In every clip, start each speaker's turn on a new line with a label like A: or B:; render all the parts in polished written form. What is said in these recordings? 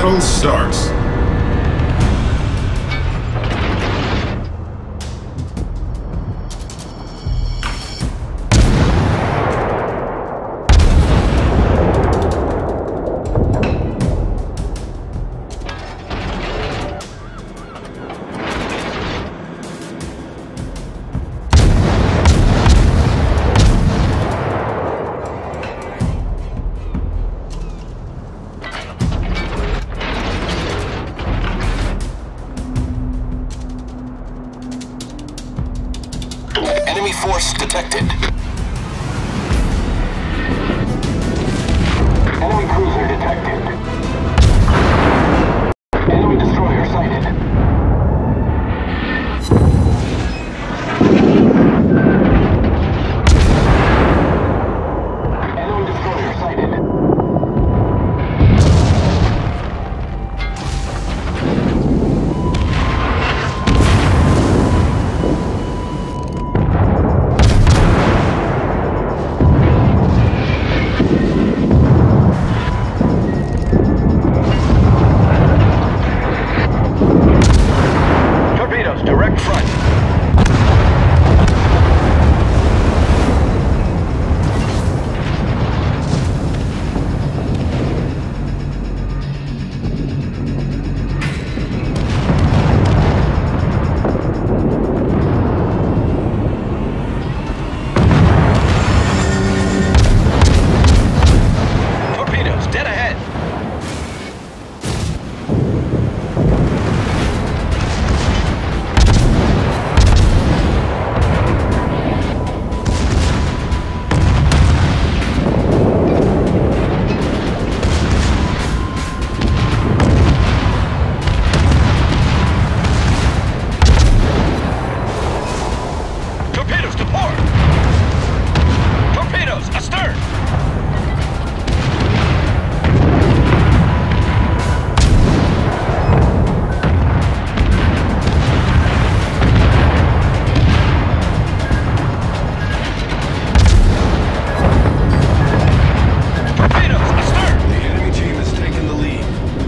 A: battle starts.
B: Enemy force detected. Enemy cruiser detected. Enemy destroyer sighted. Enemy destroyer sighted. Direct front. Torpedoes dead ahead. Torpedoes to port! Torpedoes astern! Torpedoes astern!
A: The enemy team has taken the lead.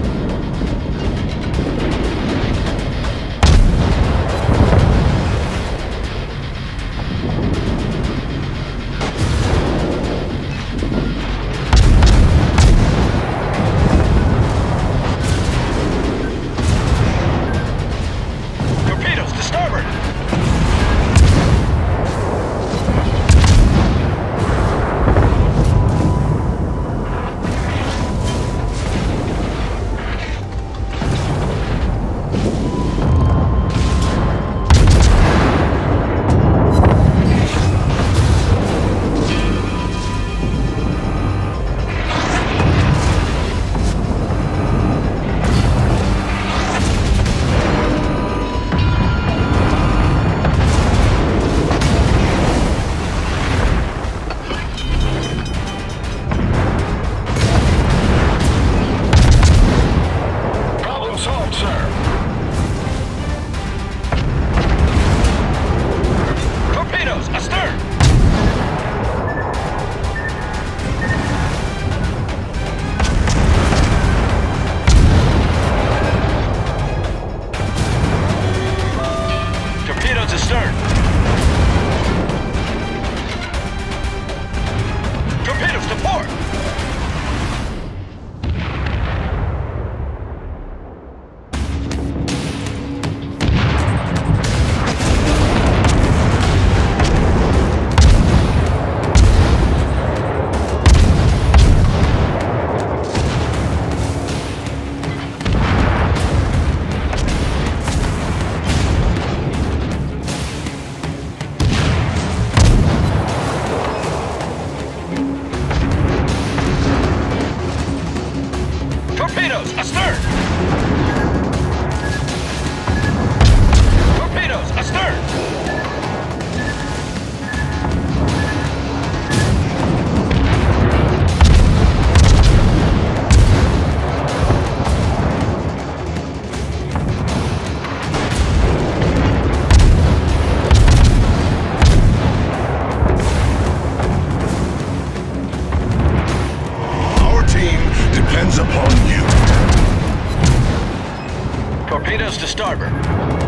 B: Torpedoes to starboard! Problem solved, sir. Torpedoes astern! Torpedoes astern! Torpedoes to port! Torpedoes astern! Torpedoes astern!
A: Our team depends upon you.
B: Torpedoes to starboard.